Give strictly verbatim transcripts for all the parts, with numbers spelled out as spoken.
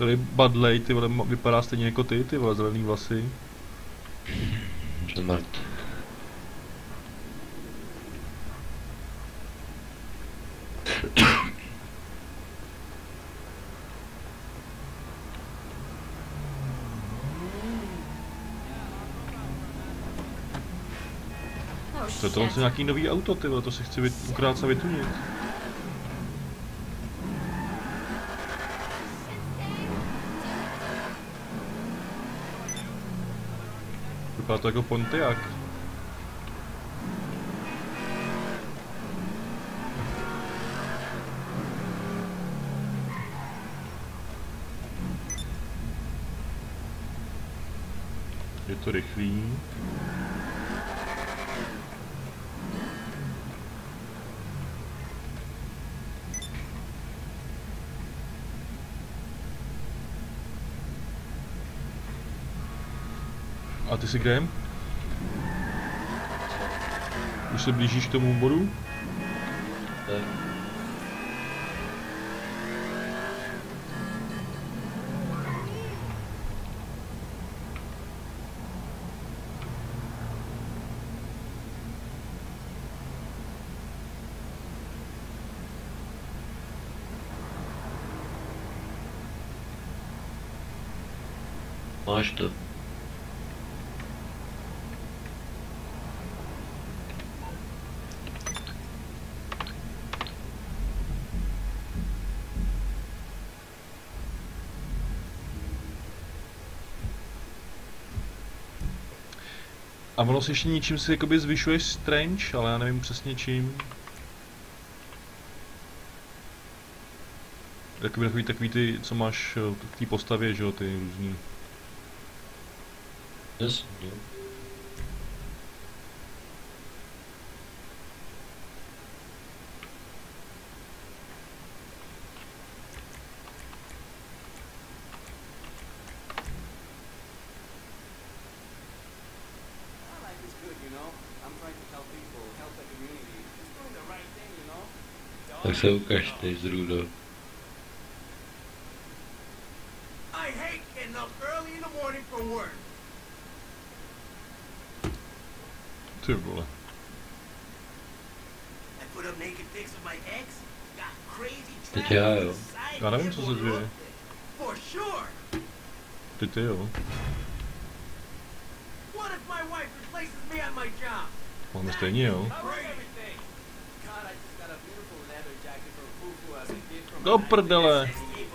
Tady Badley, ty vole, vypadá stejně jako ty, ty vole, zelený vlasy. Smrt. To je to vlastně nějaký nový auto, ty vole, to si chci vyt, ukrát a vytunit. Vypadá to jako Pontiac. Je to rychlý. A ty si kde? Už se blížíš k tomu bodu? Ne. Máš to. A ono si ještě ničím si jakoby zvyšuješ strange, ale já nevím přesně čím. Jakoby takový, takový ty, co máš v té postavě, že jo, ty různý. Jasně. Tak se ukaž ty z Rudo. Ty vole. Teď já jo. Já nevím, co se děje. Ty ty jo. Máme stejně jo. Do prdele.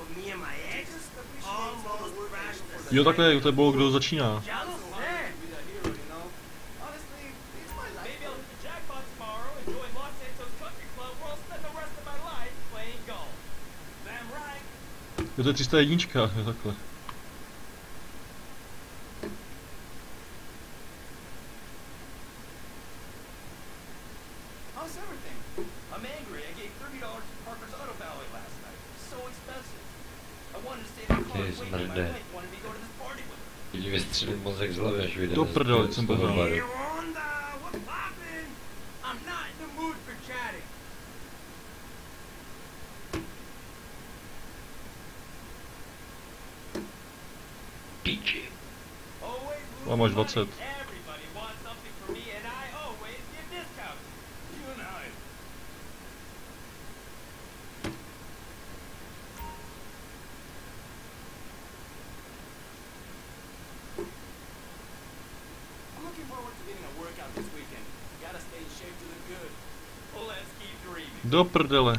Jo, takhle, to bylo, kdo začíná. Jo, to je tři sta jedna, jo, takhle. Ty smrde. Lidi vystřelili mozek z hlavy, až vyjde. Do prdele, jsem poznal. A máš dvacet. Do prdele.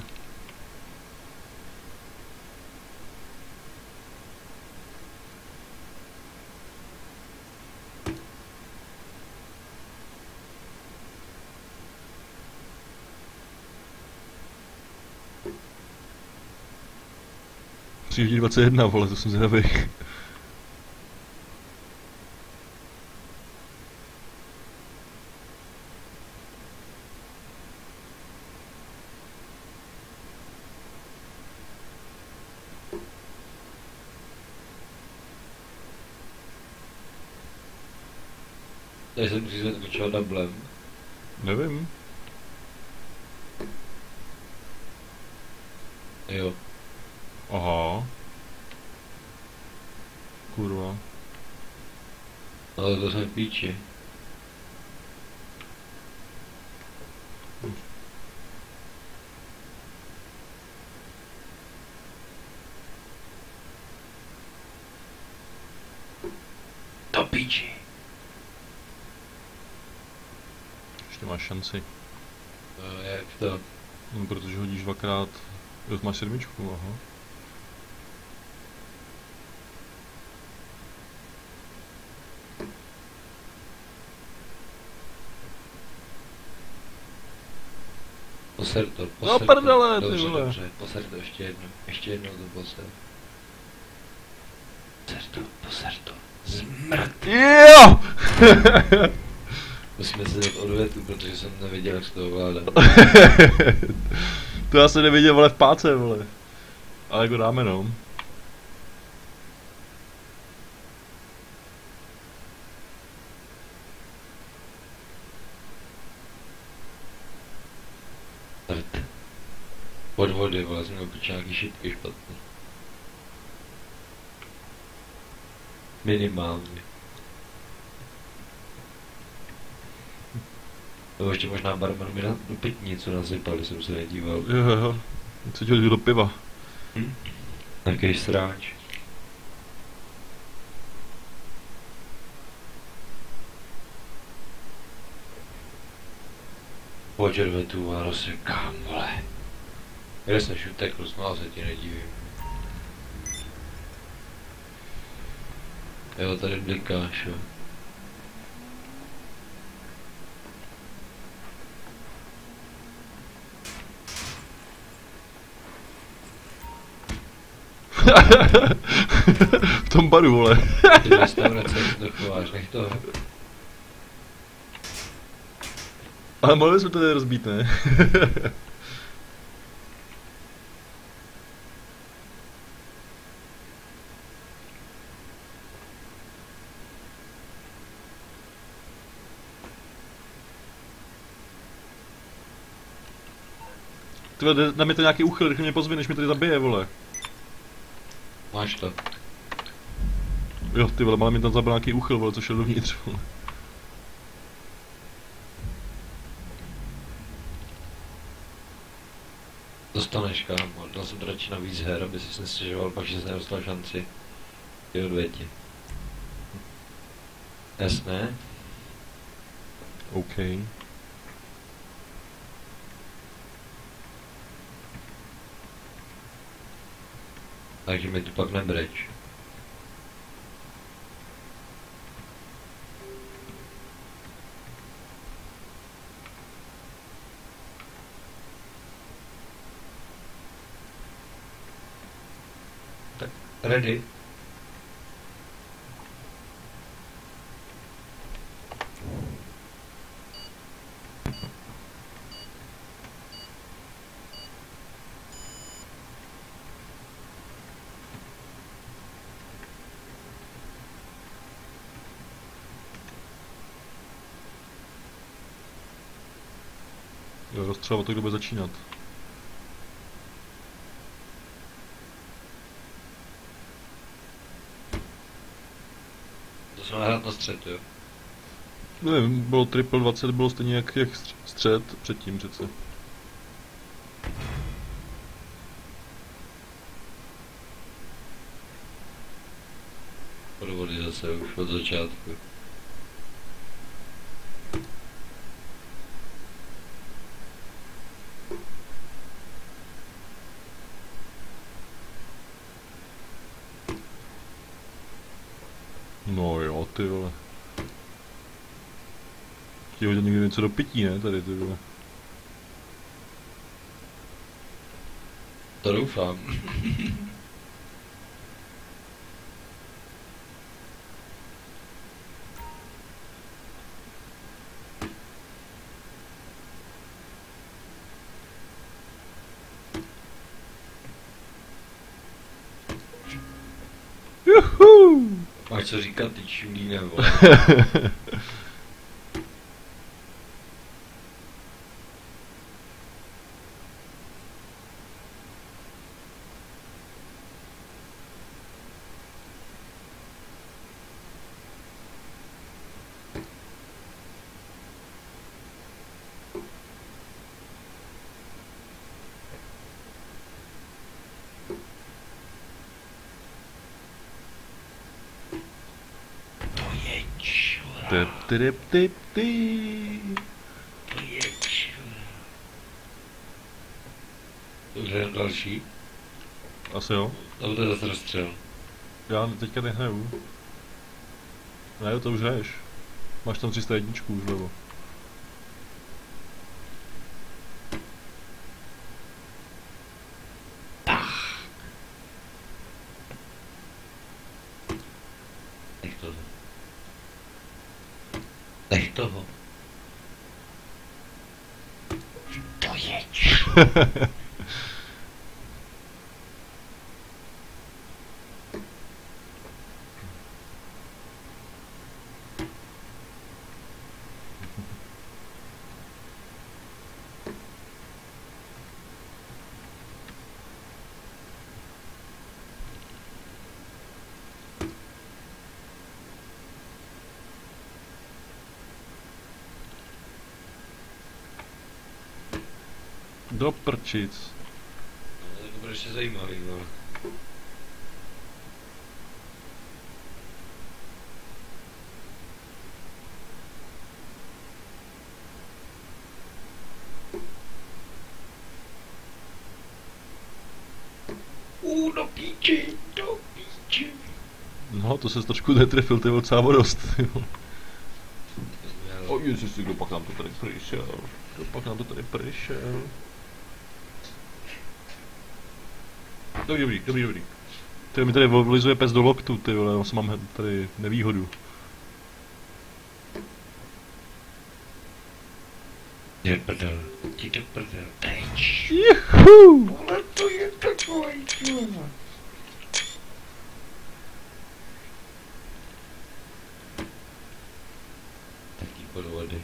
tři hodiny dvacet jedna, vole, to jsem zvědavý. Tady jsem si zatočil doublem. Nevím. Jo. Aha. kurva. Ale to jsme v píči. To píči. Ještě máš šanci. No, jak to? No, protože hodíš dvakrát. Jo, máš sedmičku, aha. Poser to, poser No to. prdele, ty Dobře, vole. dobře, poser to ještě jedno. Ještě jednou to poser. Poser to, poser to. Zmrt. Jo! Musíme se dát odvětu, protože jsem nevěděl, jak se to ovládá. To já jsem neviděl, vole, v páce, vole. Ale jako dáme, no. Zmrt. Pod vody, vole, jsem měl piče nějaký šipky špatný. Minimálně. Nebo ještě možná barman mi na do pitní něco nasypali, jsem se nedíval. Jo, jo, jo. Co ti hodil do piva? Hm? Nějaký sráč. Počervetu a rozsekám, vole. Kde jsi utekl, znal se ti nedivím. Jo, tady blikáš, jo. V tom baru, vole. Ty restaurace, jak to chováš, nech toho. Ale mohli jsme to tady rozbít, ne? Ty vole, na mě to nějaký úchyl, rychle mě pozvi, než mě tady zabije, vole. Máš to. Jo, ty vole, ale mi tam zabil nějaký úchyl, vole, co šel dovnitř, vole. Dostaneš, kámo, dal jsem to radši na víc her, aby si nestěžoval, pak že jsi nedostal šanci. Ty odvěti. Jasné? OK. Takže mi tu pak nebreč. Tak, ready? Jo, rozstřelovat to, kdo bude začínat. To jsme hrát na střed, jo? Nevím, bylo triple dvacet, bylo stejně jak, jak stř- střed předtím přece. Podvody zase už od začátku. No jo, ty vole. Chtějí hodit někdy něco do pití, ne, tady, ty vole. To doufám. Juhu! Máš co říkat, ty čulíne, vole. Tep, tep, tep, ty. To je Už jen další? Asi jo. Nebo to je zase rozstřel? Já teďka nehraju. Ne, to už hraješ. Máš tam tři sta jedna už levo. Nech toho. Nech toho. To je Do prčic. No, to bude ještě zajímavý, vole. Uh, do píči, do píči. No, to se trošku netrefil, ty docela dost. O ježiši, kdo pak nám to tady přišel? Kdo pak nám to tady přišel? Dobrý, dobrý, dobrý, dobrý. Ty mi tady vlizuje pes do loktu, ty vole, já mám tady nevýhodu. Jde prdel, jde prdel, teď. Juhu! Ale to je takový, vole. Taký podvody.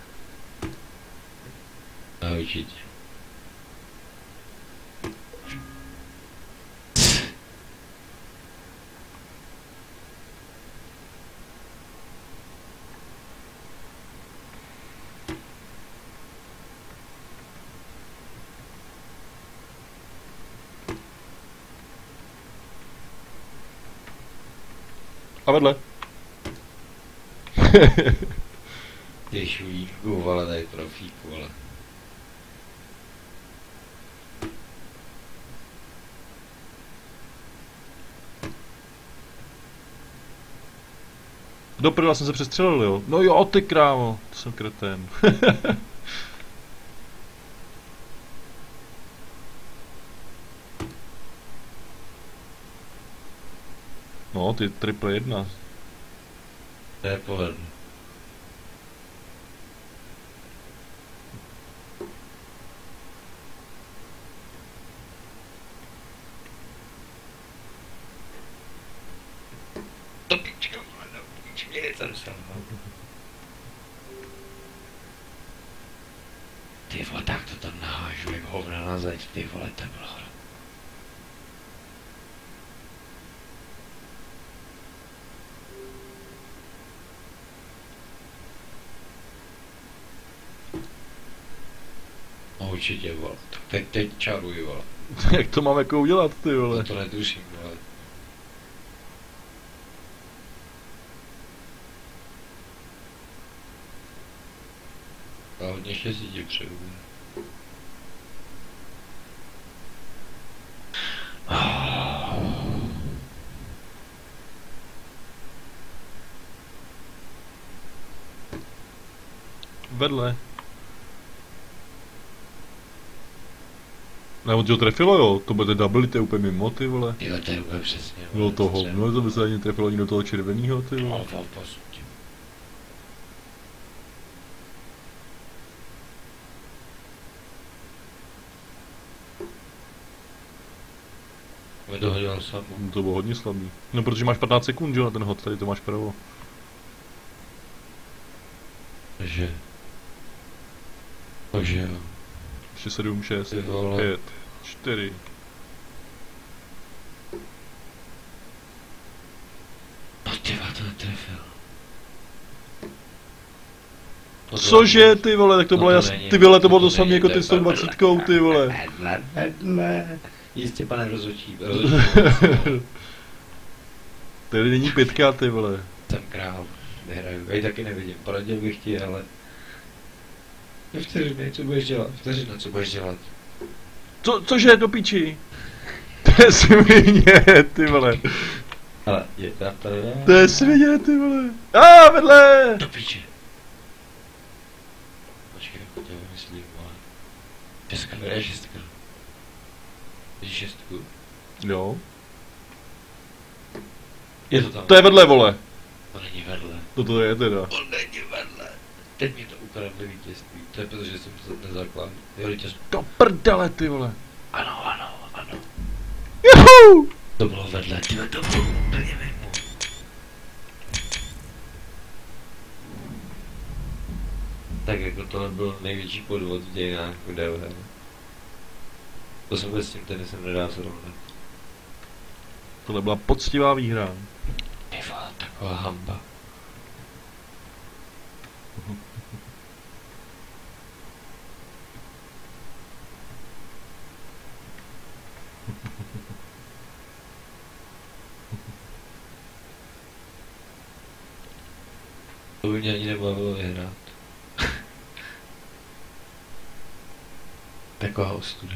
A určitě. A vedle. Ty šujíku, vole, tady profíku, vole. Do prdela jsem se přestřelil, jo. No jo, ty krávo, to jsem kretén. No, ty triple jedna. To je povedl. To pičko, no, pič, mě je tam sám. Ty vole, tak to tam nahážu, jak hovna na zeď, ty vole, to bylo hra. No určitě, vole, tak teď, teď čaruji, vole. Jak to mám jako udělat, ty vole? No to netuším, vole. A hodně štěstí ti přeju. Vedle. Ne, on tě ho trefilo, jo? To bude double, to je úplně mimo, ty vole. Tyhle, to je úplně přesně. Bylo to hovno, to by se ani trefilo ani do toho červeného, ty vole. No, posudím. Mě to hodil sám. No, to bylo hodně slabý. No, protože máš patnáct sekund, jo, na ten hod, tady to máš pravo. Takže... Takže jo. Ještě sedm, šest, Ty vole. pět, čtyři. No tyva, to netrefil. To Cože, ty vole, tak to No bylo to jasný, není, ty vole, to bylo to to samé není, jako to ty je sto dvacet, ty vole. Vedle, vedle. Jistě, pane rozhodčí. rozhodčí. Tady není pětka, ty vole. Jsem král. nehraju. Já ji taky nevidím, poradil bych ti, ale... Vteřiny, co budeš dělat? Vteřina, co budeš dělat? Co, cože, do piči? To je svině, ty vole. Ale je tam tady... To je svině, ty vole. A ah, vedle! Do piči. Počkej, to je myslím, vole. Šestka, kde je šestka? Vidíš šestku? Jo. Je to tam. To je vedle, vole. To není vedle. To to je teda. To není vedle. Teď mi to ukradli vítězství. To je protože jsem to nezakládal. Jo, vítěz. To prdele, ty vole. Ano, ano, ano. Juhu! To bylo vedle, tyhle, to bylo úplně mimo. Tak jako tohle byl největší podvod v dějinách videoher. To se vůbec s tím tenisem nedá srovnat. Tohle byla poctivá výhra. Ty vole, taková hamba. To by mě ani nebavilo vyhrát. Taková ostuda.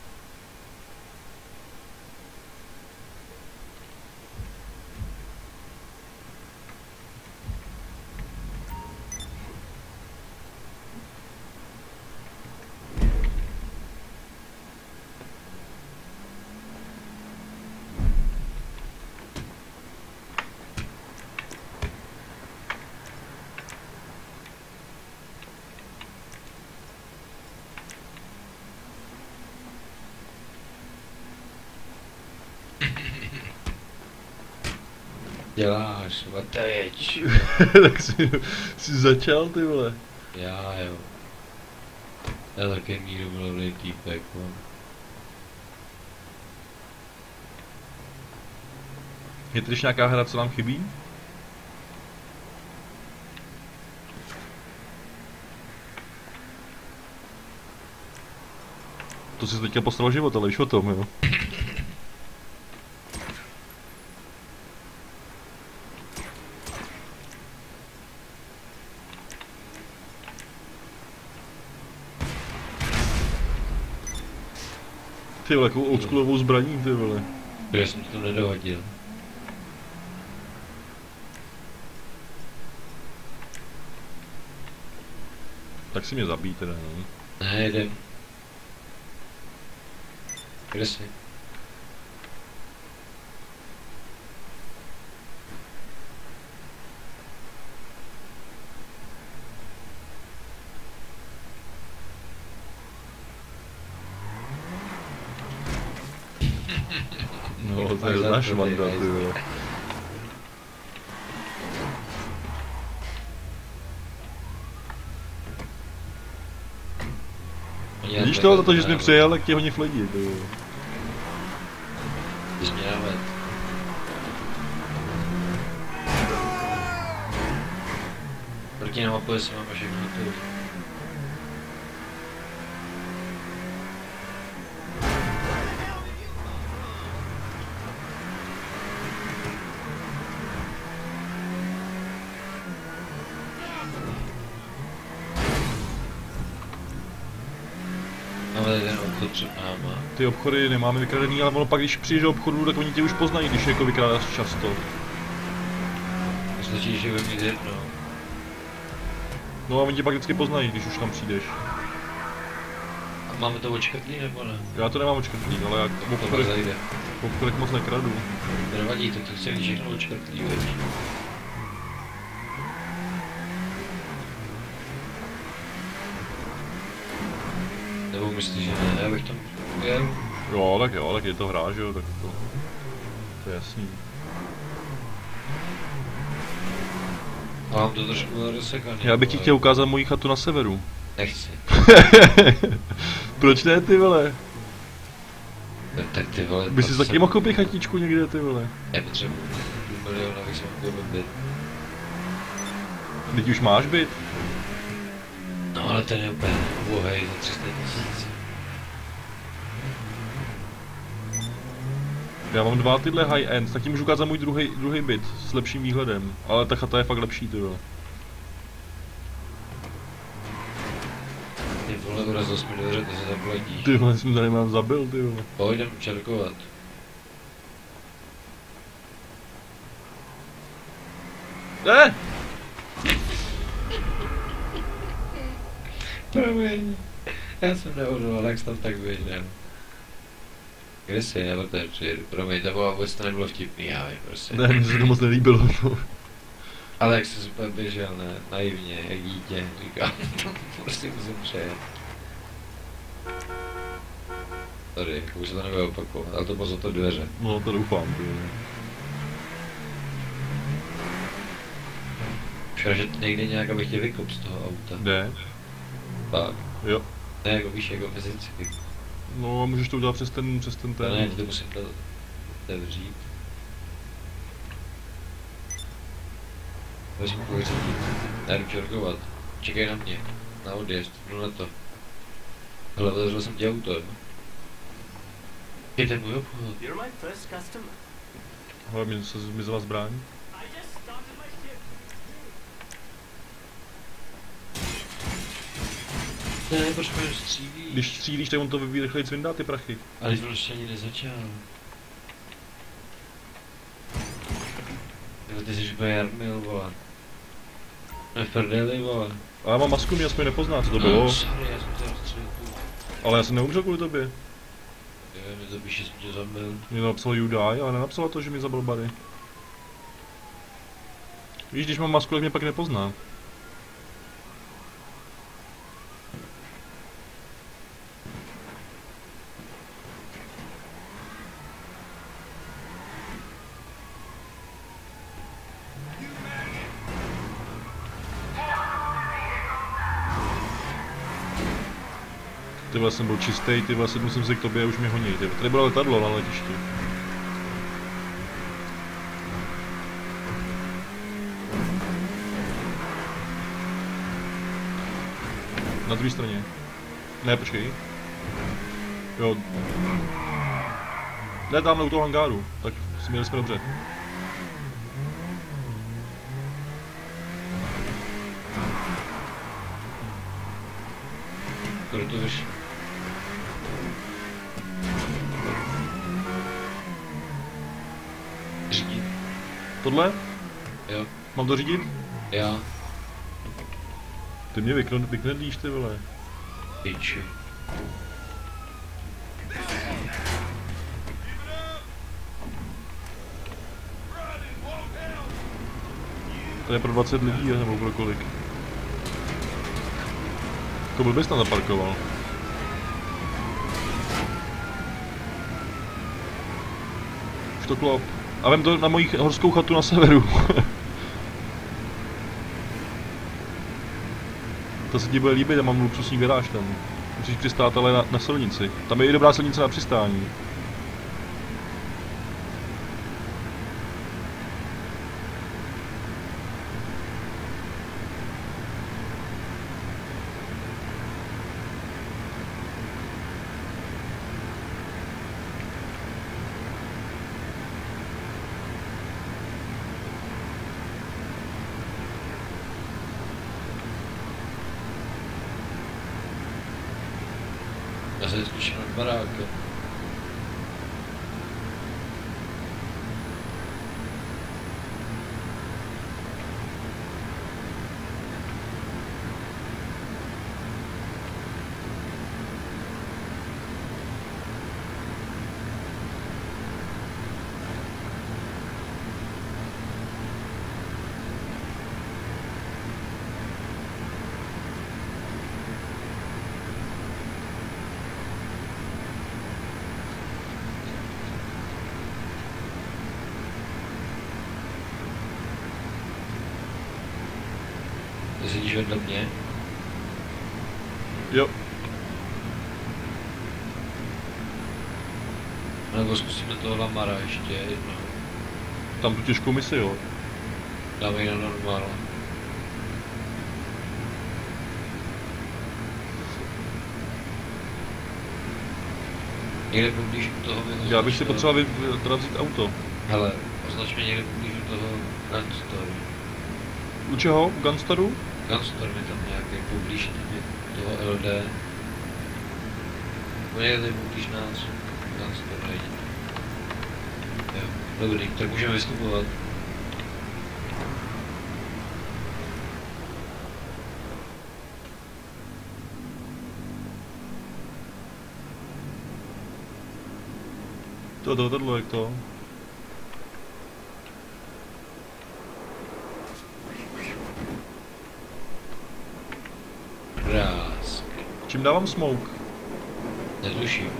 Děláš, vateč. Tak jsi, jsi začal, ty vole. Já jo. Já taky míru milovný týpek, mám. Je tady nějaká hra, co nám chybí? To jsi teďka postaral život, ale víš o tom, jo? Ty vole, jakou oldschoolovou zbraní, ty vole. Já jsem to nedohodil. Tak si mě zabij teda, no. Ne, jdem. Kde jsi? No, to je náš mandát, ty vole. Vidíš to, za to, že jsi mi přijel, tak tě hodně fledí, ty vole. Když mě dáme. Proti na mapu, jestli máme všechno tu. Máme ten obchod před náma. Ty obchody nemáme vykradený, ale ono pak, když přijdeš do obchodu, tak oni tě už poznají, když jako vykrádáš často. Stačí, že budeme mít jedno. No a oni tě pak vždycky poznají, když už tam přijdeš. A máme to očkrtlý nebo ne? Já to nemám očkrtlý, ale já v To obchodech, zajde. v obchodech moc nekradu. To nevadí, tak to chci mít všechno očkrtlý, veď. Nebo myslíš, že ne? Já bych tam jel. Jo, tak jo, tak je to hra, že jo, tak to, to je jasný. A mám to trošku rozsekaný. Já bych ti chtěl ukázat moji chatu na severu. Nechci. Proč ne, ty vole? Tak, tak ty vole... By si taky mohl koupit chatičku někde, ty vole. Já potřebuji půl milionu, abych si mohl koupit byt. Teď už máš byt? No ale ten je úplně ubohej za tři sta tisíc. Já mám dva tyhle high-end, tak ti můžu ukázat můj druhý druhý byt s lepším výhledem. Ale ta chata je fakt lepší, ty vole. Ty vole, urazil jsi mi dveře, ty se zapletíš. Ty vole, jsem tady mám zabil, ty vole. Pojďem čerkovat. Ne! Promiň. Já jsem neodolal, jak jsi tam tak běžel. Kde jsi, já tady přijedu. Promiň, to bylo vůbec to nebylo vtipný, já vím, prostě. Ne, mně se to moc nelíbilo, no. Ale jak jsi super běžel, ne, naivně, jak dítě, říkám, to prostě musím přejet. Sorry, už se to nebude opakovat, ale to bylo za to dveře. No, to doufám, ty vole. Škoda, že někde nějak, abych tě vykop z toho auta. Jde? Tak. Jo. Ne, jako víš, jako fyzicky. No, můžeš to udělat přes ten, přes ten To ten. ne, ti to musím dát otevřít. Vezmu pověření. Já jdu čerkovat. Čekej na mě. Na odjezd. Jdu na to. Hele, otevřel jsem ti auto, jo. Je ten můj obchod. You're my first customer. Ale mi se zmizela zbraň. I just started my shift. Ne, proč mě střílí? Když střílíš, tak on to vyvíjí rychleji vyndá ty prachy. Ale když prostě ani nezačal. Jo, ty jsi úplně Jarmil, vole. Ne v prdeli, vole. Ale já mám masku, mě aspoň nepozná, co to No, bylo. sorry, já jsem tě rozstřelil. Ale já jsem neumřel kvůli tobě. Jo, mi to píše, jsem tě zabil. Mě to napsalo you die, ale nenapsala to, že mi zabil Barry. Víš, když mám masku, tak mě pak nepozná. Ty vole, jsem byl čistý, ty vole, sednul jsem si k tobě a už mě honí. Ty. Tady bylo letadlo na letišti. Na druhé straně. Ne, počkej. Jo. Ne, tamhle u toho hangáru. Tak měli jsme dobře. Kolik to vyšlo? Řídit? Tohle? Jo. Mám to řídit? Já. Ty mě vykne, vyknedlíš, ty vole. Piči. To je pro dvacet lidí, nebo pro kolik? To byl bys tam zaparkoval. Už to klop. A vem to na moji horskou chatu na severu. To se ti bude líbit, já mám luxusní garáž tam. Musíš přistát ale na, na silnici. Tam je i dobrá silnice na přistání. Já se zkuším nad barákem. Ty sedíš vedle mě? Jo. Nebo zkusíme toho Lamara ještě jednou. Tam tu těžkou misi, jo. Dáme ji na normál. Někde poblíž u toho mi označ, Já bych si eh, potřeboval vy, teda vzít auto. Hele, označ mě někde poblíž u toho Gunstore. U čeho? U Gunstoru? Gunstore mi tam nějaký poblíž mě, toho L D. No někde tady poblíž nás. Gunstore nejde. Jo, dobrý, tak můžeme vystupovat. To, to, tohle, jak to? Rásk. Čím dávám smoke? Netuším.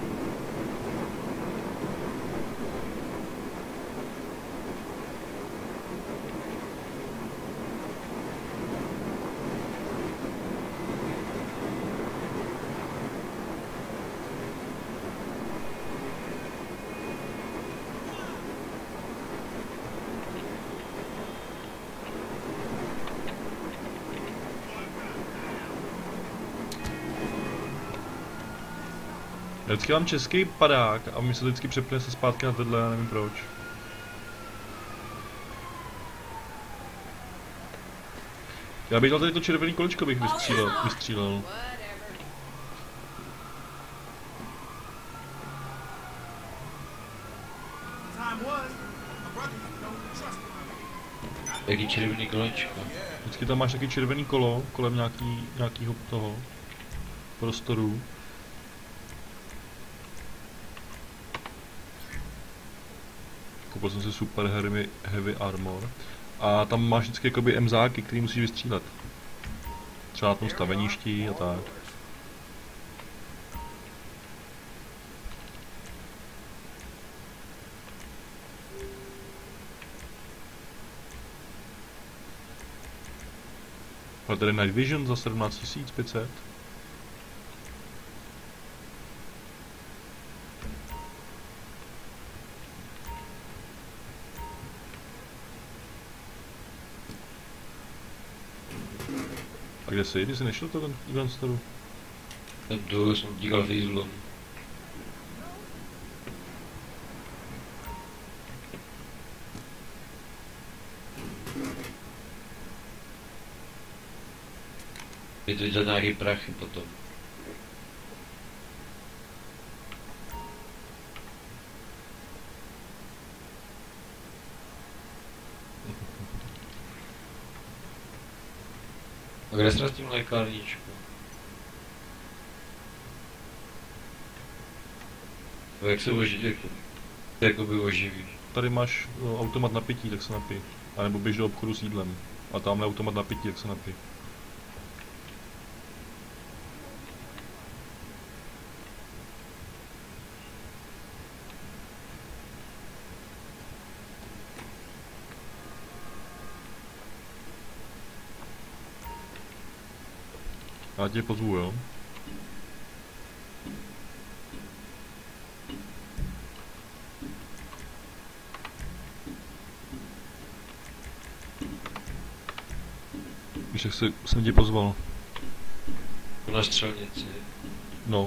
Já vždycky mám český padák a mi se vždycky přepne se zpátky na tohle, já nevím proč. Já bych dal tady to červený kolečko, bych vystřílel, vystřílel. Jaký červený kolečko. Vždycky tam máš taky červený kolo kolem nějaký, nějakýho toho prostoru. Koupil jsem si super heavy, heavy armor. A tam máš vždycky jakoby emzáky, který musíš vystřílet. Třeba na tom staveništi a tak. Ale tady Night Vision za sedmnáct tisíc pět set. A kde jsi? Ty jsi nešel to Gunstoru? Ten tu jsem díkal výzlu. Je to dělat nějaký prachy potom. A kde jsi s tím lékárničku? Jak se oživí, jak to jakoby oživí. Tady máš no, automat na pití, tak se napij. A nebo běž do obchodu s jídlem. A tamhle automat na pití, tak se napij. Já tě pozvu, jo? Víš, jak se, jsem tě pozval? Na střelnici. No.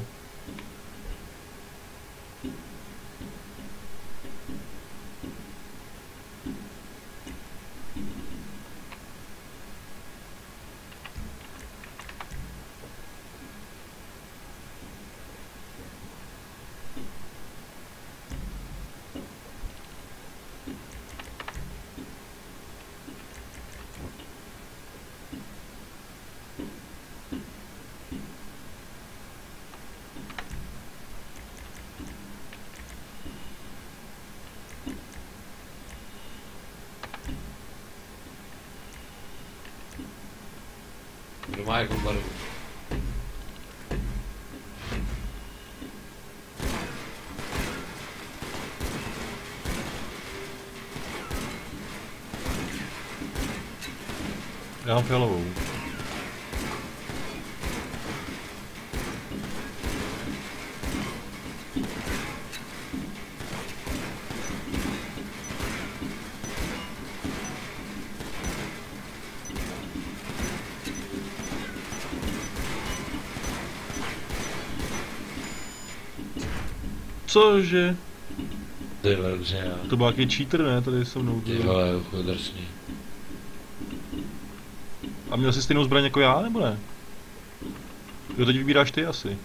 Kdo má jakou barvu? Já mám fialovou. Cože? Ty vole, dobře, já. To byl nějaký cheater, ne? Tady se mnou. Ty vole, uchy drsný. A měl jsi stejnou zbraň jako já, nebo ne? Jo, teď vybíráš ty asi.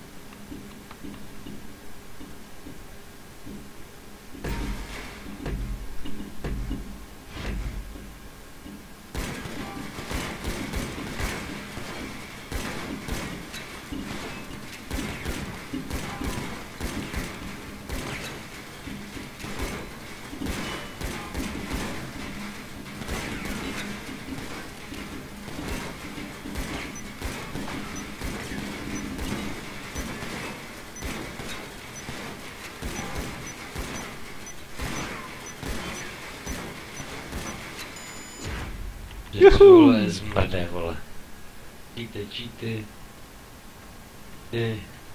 Juhu. Vole, zmrde, vole. Číte, číte. Je.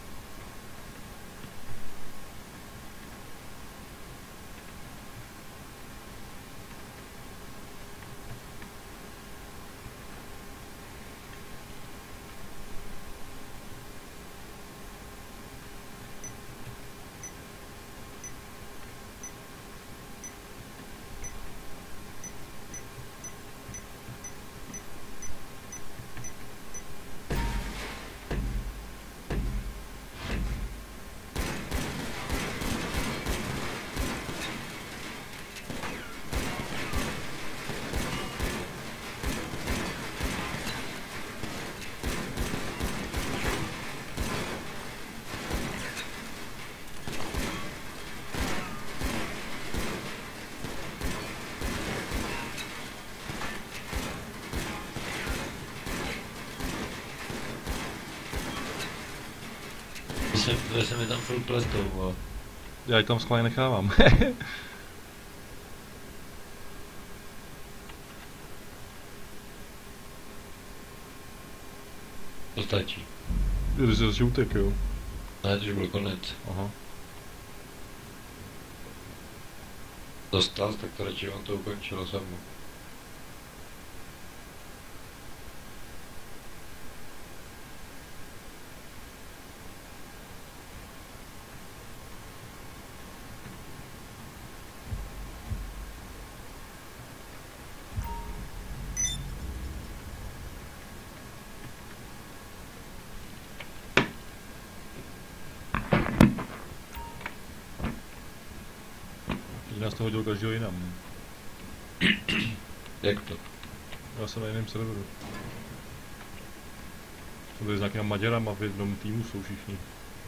To se mi tam furt pletou, vole. Já ji tam schválně nechávám. To stačí. Jo, ty jsi zase utek, jo. Ne, to už byl konec. Aha. Dostal, tak to radši on to ukončilo samo. Teď nás to hodil každého jinam. Jak to? Já jsem na jiném serveru. Jsou tady s nějakýma Maďarama v jednom týmu jsou všichni.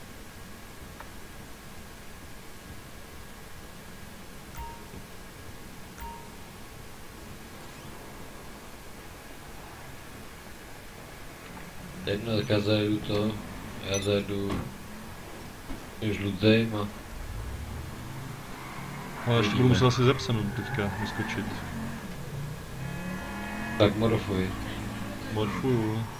Jedno, tak já zajedu to, já zajedu žlutým a Ale ještě budu muset asi zepsat teďka vyskočit. tak morfuj. Morfuju.